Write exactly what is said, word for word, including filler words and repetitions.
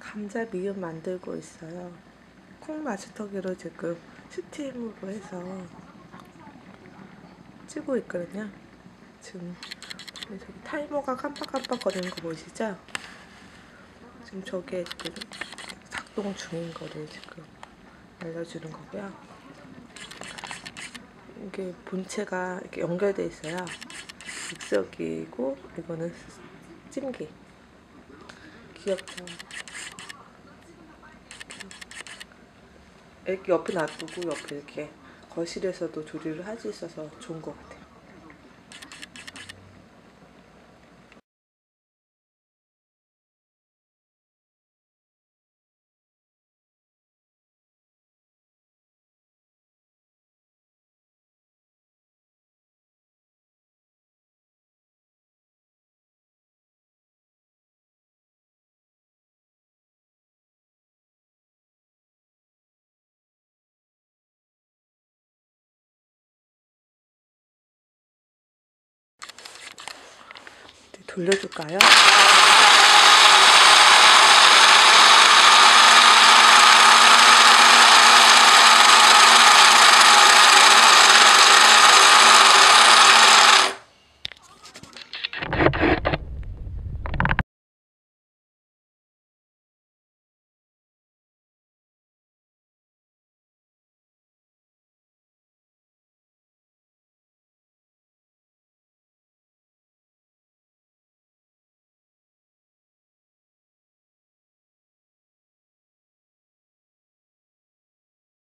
감자 미음 만들고 있어요. 콩 마스터기로 지금 스팀으로 해서 찌고 있거든요. 지금 저기 타이머가 깜빡깜빡 거리는 거 보이시죠? 지금 저게 지금 작동 중인 거를 지금 알려주는 거고요. 이게 본체가 이렇게 연결돼 있어요. 믹서기고 이거는 찜기. 귀엽죠? 이렇게 옆에 놔두고 옆에 이렇게 거실에서도 조리를 할 수 있어서 좋은 것 같아요. 돌려줄까요?